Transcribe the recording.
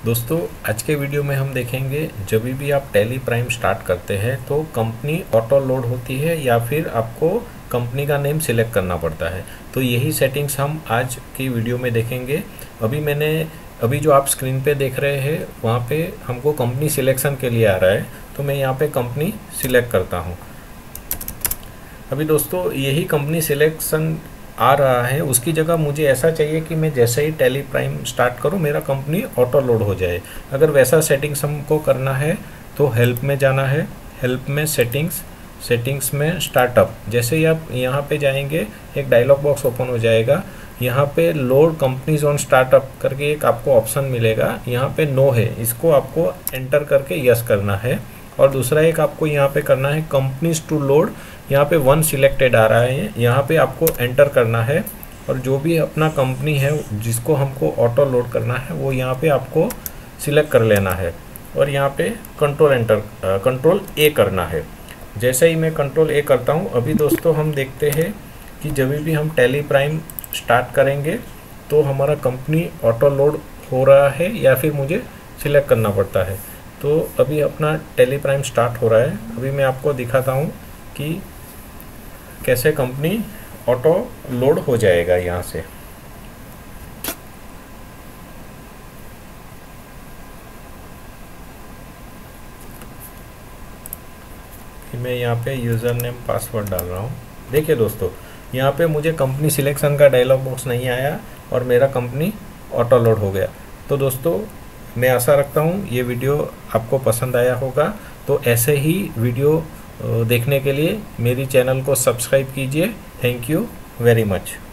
दोस्तों आज के वीडियो में हम देखेंगे जब भी आप टैली प्राइम स्टार्ट करते हैं तो कंपनी ऑटो लोड होती है या फिर आपको कंपनी का नेम सिलेक्ट करना पड़ता है। तो यही सेटिंग्स हम आज की वीडियो में देखेंगे। अभी जो आप स्क्रीन पे देख रहे हैं वहाँ पे हमको कंपनी सिलेक्शन के लिए आ रहा है, तो मैं यहाँ पे कंपनी सिलेक्ट करता हूँ। अभी दोस्तों यही कंपनी सिलेक्शन आ रहा है, उसकी जगह मुझे ऐसा चाहिए कि मैं जैसे ही टैली प्राइम स्टार्ट करूं मेरा कंपनी ऑटो लोड हो जाए। अगर वैसा सेटिंग्स हमको करना है तो हेल्प में जाना है, हेल्प में सेटिंग्स में स्टार्टअप। जैसे ही आप यहाँ पे जाएंगे एक डायलॉग बॉक्स ओपन हो जाएगा। यहाँ पे लोड कंपनीज ऑन स्टार्टअप करके एक आपको ऑप्शन मिलेगा, यहाँ पे नो है, इसको आपको एंटर करके यस करना है। और दूसरा एक आपको यहाँ पे करना है कंपनीज टू लोड, यहाँ पे 1 सिलेक्टेड आ रहा है, यहाँ पे आपको एंटर करना है और जो भी अपना कंपनी है जिसको हमको ऑटो लोड करना है वो यहाँ पे आपको सिलेक्ट कर लेना है और यहाँ पे कंट्रोल ए करना है। जैसे ही मैं कंट्रोल ए करता हूँ, अभी दोस्तों हम देखते हैं कि जब भी हम टैली प्राइम स्टार्ट करेंगे तो हमारा कंपनी ऑटो लोड हो रहा है या फिर मुझे सिलेक्ट करना पड़ता है। तो अभी अपना टैली प्राइम स्टार्ट हो रहा है। अभी मैं आपको दिखाता हूँ कि कैसे कंपनी ऑटो लोड हो जाएगा यहाँ से। मैं यहाँ पे यूज़र नेम पासवर्ड डाल रहा हूँ। देखिए दोस्तों यहाँ पे मुझे कंपनी सिलेक्शन का डायलॉग बॉक्स नहीं आया और मेरा कंपनी ऑटो लोड हो गया। तो दोस्तों मैं आशा रखता हूँ ये वीडियो आपको पसंद आया होगा। तो ऐसे ही वीडियो देखने के लिए मेरी चैनल को सब्सक्राइब कीजिए। Thank you very much.